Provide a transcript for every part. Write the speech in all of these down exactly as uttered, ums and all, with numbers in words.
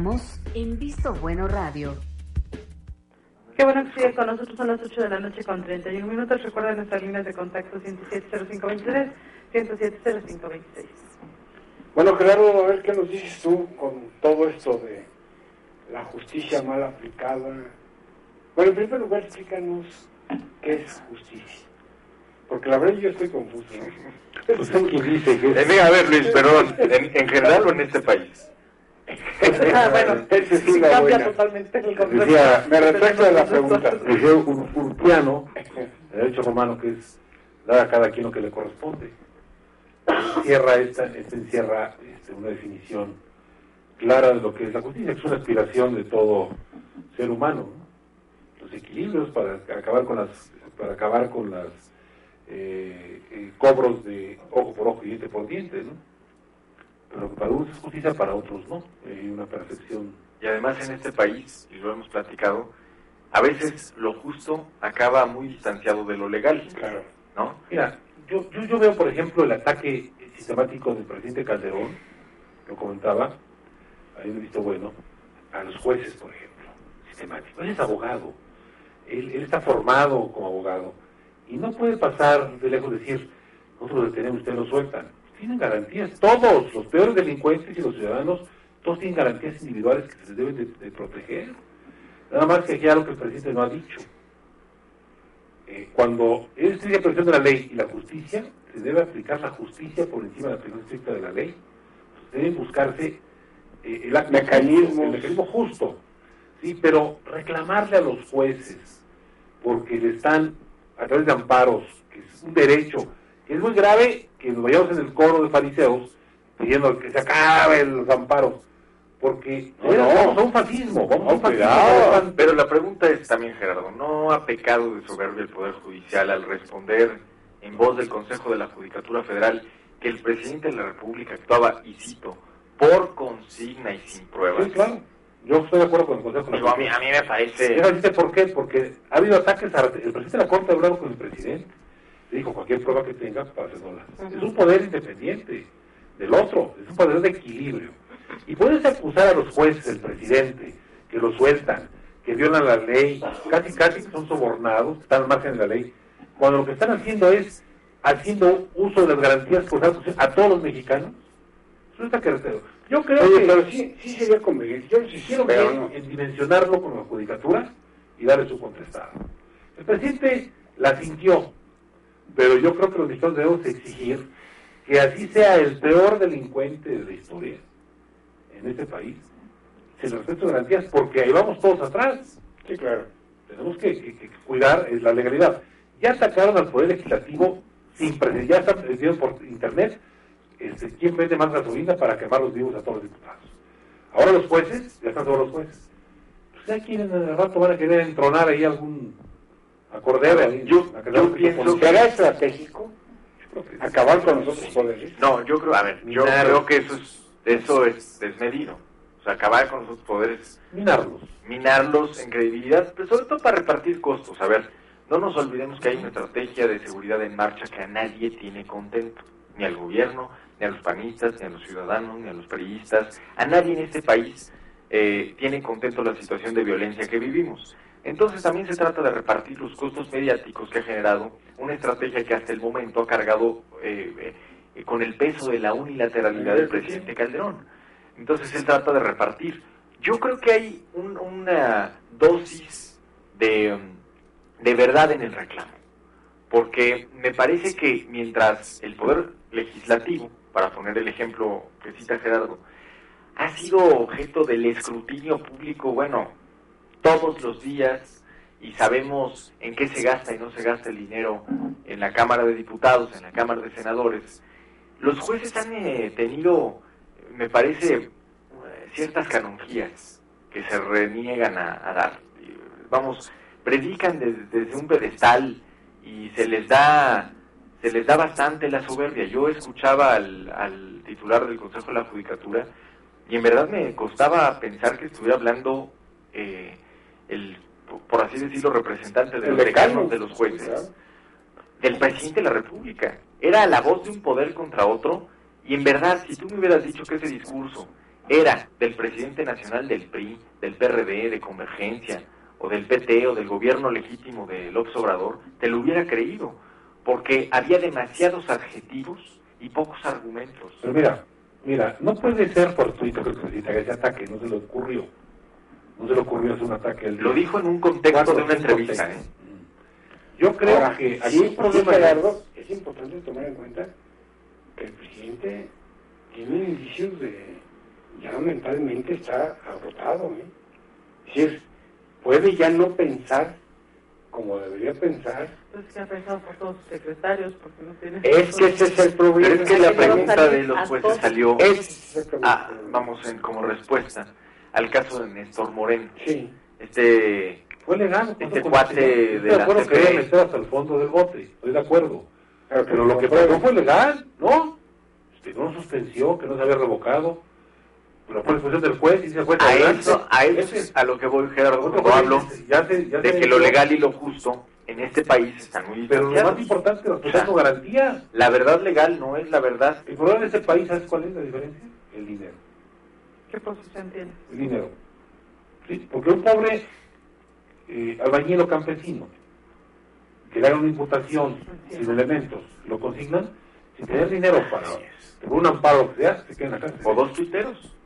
En Visto Bueno Radio. Qué bueno que sigue con nosotros, son las ocho de la noche con treinta y uno minutos. Recuerden nuestras líneas de contacto ciento siete cero cinco veintitrés, ciento siete cero cinco veintiséis. Bueno, Gerardo, a ver qué nos dices tú con todo esto de la justicia mal aplicada. Bueno, en primer lugar, explícanos qué es justicia. Porque la verdad yo estoy confuso, ¿no? Pues hay quien dice que... Eh, mira, a ver, Luis, perdón, ¿en, en general o en este país? Ah, bueno, esa es una cambia buena. totalmente el concepto. Decía, Me retracto de la pregunta. Decía un Urquiano, el derecho romano, que es dar a cada quien lo que le corresponde. Encierra esta, esta encierra este, una definición clara de lo que es la justicia, que es una aspiración de todo ser humano, ¿no? Los equilibrios para acabar con las, para acabar con las eh, eh, cobros de ojo por ojo y diente por diente, ¿no? Pero para unos es justicia, para otros no. Hay una percepción. Y además en este país, y lo hemos platicado, a veces lo justo acaba muy distanciado de lo legal, Claro. ¿no? Mira, yo, yo, yo veo, por ejemplo, el ataque sistemático del presidente Calderón, lo comentaba, hay un visto bueno, a los jueces, por ejemplo, sistemático. Él es abogado, él, él está formado como abogado, y no puede pasar de lejos decir, nosotros lo detenemos, ustedes lo sueltan. Tienen garantías, todos, los peores delincuentes y los ciudadanos, todos tienen garantías individuales que se deben de, de proteger. Nada más que aquí algo que el presidente no ha dicho. Eh, cuando es la aplicación de la ley y la justicia, se debe aplicar la justicia por encima de la aplicación estricta de la ley. Entonces, deben buscarse eh, el, acto Mecanismos. justo, el mecanismo justo, sí, pero reclamarle a los jueces porque le están a través de amparos, que es un derecho, que es muy grave que nos vayamos en el coro de fariseos pidiendo que se acaben los amparos, porque No, no, no. vamos a un fascismo, vamos No, a un fascismo. cuidado. Pero la pregunta es también, Gerardo, ¿no ha pecado de soberbia el Poder Judicial al responder en voz del Consejo de la Judicatura Federal que el presidente de la República actuaba, y cito, por consigna y sin pruebas? Sí, claro. Yo estoy de acuerdo con el Consejo. Digo, a mí, a mí me parece... ¿Dice por qué? Porque ha habido ataques, a, el presidente de la Corte ha hablado con el presidente, le dijo cualquier prueba que tenga para hacerla. Uh-huh. Es un poder independiente del otro, es un poder de equilibrio. Y puedes acusar a los jueces, el presidente, que lo sueltan, que violan la ley, casi casi que son sobornados, están al margen de la ley, cuando lo que están haciendo es haciendo uso de las garantías por a todos los mexicanos. Eso está carretero. Yo creo Oye, que pero sí, sí sería conveniente. Yo sí quiero pero que no. en dimensionarlo con la judicatura y darle su contestado. El presidente la sintió, pero yo creo que los mexicanos debemos exigir que así sea el peor delincuente de la historia en este país, se le respete sus garantías, porque ahí vamos todos atrás. Sí, claro. Tenemos que, que, que cuidar es la legalidad. Ya atacaron al Poder Legislativo sin precedentes, ya están diciendo por internet este, quién vende más gasolina para quemar los vivos a todos los diputados. Ahora los jueces, ya están todos los jueces. Pues ya quieren, en el rato van a querer entronar ahí algún acordero. Ahí, yo, yo pienso que será estratégico acabar con los otros poderes. No, yo creo, a ver, yo Minarlos. creo que eso es, eso es desmedido. O sea, acabar con los otros poderes, minarlos. minarlos en credibilidad, pero sobre todo para repartir costos. A ver, no nos olvidemos que hay una estrategia de seguridad en marcha que a nadie tiene contento, ni al gobierno, ni a los panistas, ni a los ciudadanos, ni a los periodistas, a nadie en este país eh, tiene contento la situación de violencia que vivimos. Entonces también se trata de repartir los costos mediáticos que ha generado una estrategia que hasta el momento ha cargado eh, eh, con el peso de la unilateralidad del presidente Calderón. Entonces se trata de repartir. Yo creo que hay un, una dosis de, de verdad en el reclamo, porque me parece que mientras el Poder Legislativo, para poner el ejemplo que cita Gerardo, ha sido objeto del escrutinio público, bueno, todos los días, y sabemos en qué se gasta y no se gasta el dinero en la Cámara de Diputados, en la Cámara de Senadores, los jueces han eh, tenido, me parece, eh, ciertas canonjías que se reniegan a, a dar. Vamos, predican desde, desde un pedestal y se les da se les da bastante la soberbia. Yo escuchaba al, al titular del Consejo de la Judicatura y en verdad me costaba pensar que estuviera hablando eh, el, por así decirlo, representante de los decanos de los jueces, del presidente de la República. Era la voz de un poder contra otro, y en verdad, si tú me hubieras dicho que ese discurso era del presidente nacional del P R I, del P R D, de Convergencia, o del P T, o del gobierno legítimo de López Obrador, te lo hubiera creído, porque había demasiados adjetivos y pocos argumentos. Pero mira, mira, no puede ser fortuito que el presidente haga ese ataque, no se le ocurrió. No se le ocurrió hacer un ataque. El Lo dijo en un contexto de una entrevista, ¿eh? Yo creo Ahora, que aquí sí, el problema sí, es... Gerardo, es importante tomar en cuenta que el presidente tiene indicios de ya mentalmente está agotado, ¿eh? Es decir, puede ya no pensar como debería pensar. Pues que ha pensado por todos sus secretarios, porque no tiene... Es que ese es el problema. Pero es que la pregunta de los jueces salió, Es a, vamos, en, como respuesta al caso de Néstor Moreno. Sí. Este... Fue legal. Este cuate de Estoy de la acuerdo C que P I. debe meter hasta el fondo del bote, estoy de acuerdo. Pero, Pero lo que pasó fue legal, ¿no? Este, no suspensió, que no se había revocado. Pero fue disposición del juez y se fue A adelante. eso, a eso Ese- es a lo que voy, Gerardo, otro cuando juez hablo dice, ya se- ya de se que lo dio. legal y lo justo en este país están muy Pero lo más distanciados. importante, los procesos con garantía. La verdad legal no es la verdad. El problema de ese país, ¿sabes cuál es la diferencia? El dinero. ¿Qué posición tiene? El dinero. ¿Sí? Porque un pobre eh, albañil o campesino que le hagan una imputación sin elementos, lo consignan, sin tener dinero para por un amparo o lo que sea, se queda en la cárcel. O dos tuiteros.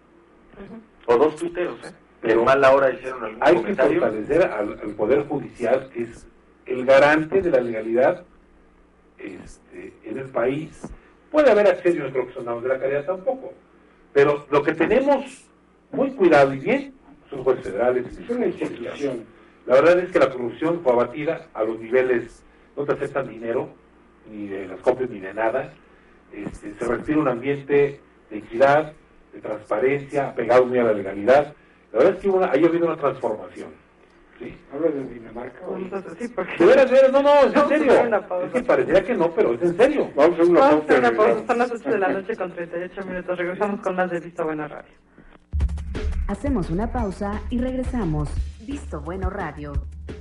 O dos tuiteros, ¿eh? Pero En mala hora hicieron algún Hay que comentario. fortalecer al, al Poder Judicial, que es el garante de la legalidad este, en el país. Puede haber acceso, no creo que son de la calidad tampoco, pero lo que tenemos muy cuidado y bien son jueces federales. Es una institución. La verdad es que la corrupción fue abatida a los niveles, no te aceptan dinero, ni de las copias ni de nada. Este, se respira un ambiente de equidad, de transparencia, apegado muy a la legalidad. La verdad es que hubo una, ahí ha habido una transformación. ¿Sí? ¿Hablas de Dinamarca? o- Vamos a hacer así, porque... De veras, de veras, no, no, es en Vamos a serio. hacer una pausa. Es que parecería que no, pero es en serio. Vamos a hacer una Vamos a hacer una pausa. pausa, son las ocho de la noche con treinta y ocho minutos. Regresamos con más de Visto Bueno Radio. Hacemos una pausa y regresamos. Visto Bueno Radio.